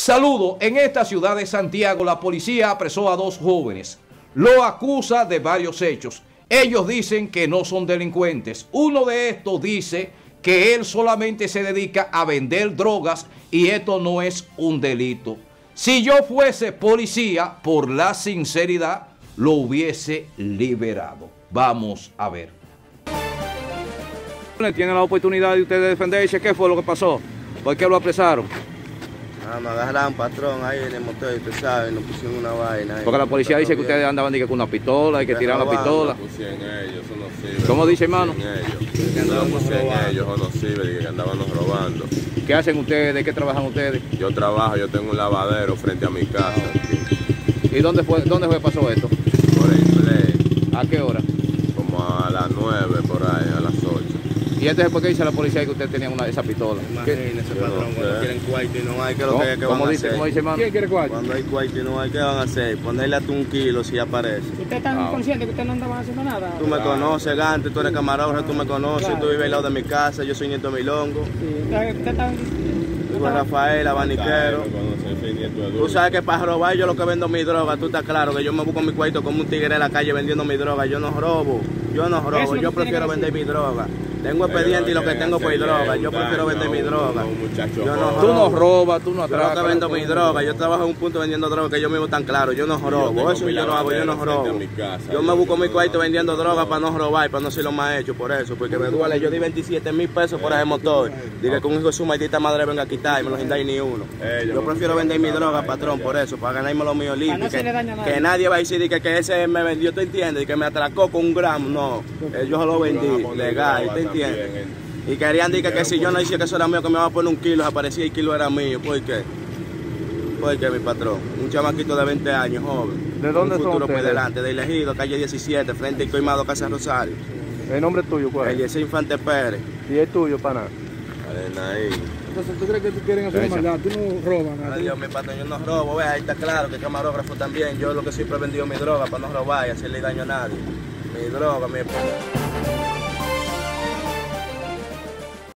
Saludo. En esta ciudad de Santiago, la policía apresó a 2 jóvenes. Lo acusa de varios hechos. Ellos dicen que no son delincuentes. Uno de estos dice que él solamente se dedica a vender drogas y esto no es un delito. Si yo fuese policía, por la sinceridad, lo hubiese liberado. Vamos a ver. Tienen la oportunidad de ustedes defenderse. ¿Qué fue lo que pasó? ¿Por qué lo apresaron? Me agarraron, patrón, ahí en el motor, usted sabe, nos pusieron una vaina ahí. Porque la policía dice que ustedes andaban con una pistola y que tiraban la pistola. ¿Cómo dice, hermano? Que andábamos en ellos, o no sirve, que andaban robando. ¿Qué hacen ustedes? ¿De qué trabajan ustedes? Yo trabajo, yo tengo un lavadero frente a mi casa. ¿Y dónde fue pasó esto? Por el Play. ¿A qué hora? Como a las 9 por ahí, a las 8. ¿Y entonces por qué dice la policía que ustedes tenían esa pistola? Imagínese, patrón, cuando quieren cuarto y no hay, ¿qué es lo que van a hacer? ¿Cómo dice, hermano? ¿Quién quiere cuarto? Cuando hay cuarto y no hay, ¿qué van a hacer? Ponerle hasta 1 kilo si aparece. ¿Usted está consciente que ustedes no andaban haciendo nada? Tú me conoces, Gante, tú eres camarógrafo, tú me conoces, tú vives al lado de mi casa, yo soy nieto de Milongo. Sí. ¿Usted está... Tú Rafael, abaniquero. Tú sabes que para robar yo lo que vendo mi droga, tú estás claro que yo me busco mi cuarto como un tigre en la calle vendiendo mi droga. Yo no robo, yo prefiero vender mi droga. Tengo expediente y lo que tengo por droga, yo prefiero vender mi droga. Yo no robo. Tú no robas, tú no atracas. Yo lo que vendo mi droga, yo trabajo en un punto vendiendo droga que yo mismo tan claro, yo no robo, eso yo no hago, yo no robo. Yo me busco mi cuarto vendiendo droga para no robar, para no ser lo más hecho, por eso, porque me duele, yo di 27.000 pesos por ese motor. Dije que un hijo de su maldita madre venga a quitar y me lo sin dar ni uno. Yo prefiero vender mi droga, patrón, por eso, para ganarme lo mío limpio. Que nadie va a decir que ese me vendió, ¿te entiendes? Y que me atracó con 1 gramo, no. Yo lo vendí, legal, ¿te entiendes? Y querían decir que si yo no decía que eso era mío, que me iba a poner 1 kilo, aparecía y el kilo era mío. ¿Por qué? ¿Por qué, mi patrón? Un chamaquito de 20 años, joven. ¿De dónde son futuro ustedes? por delante, de Elegido, calle 17, frente al Coimado, Casa Rosario. ¿El nombre tuyo cuál es? Eliezer Infante Pérez. ¿Y el tuyo, pana? Ahí. Entonces, ¿tú crees que tú quieren hacer maldad? ¿Tú no robas nada? Adiós, mi patrón, yo no robo. Ve, ahí está claro que camarógrafo también. Yo lo que siempre he vendido mi droga para no robar y hacerle daño a nadie. Mi droga, mi...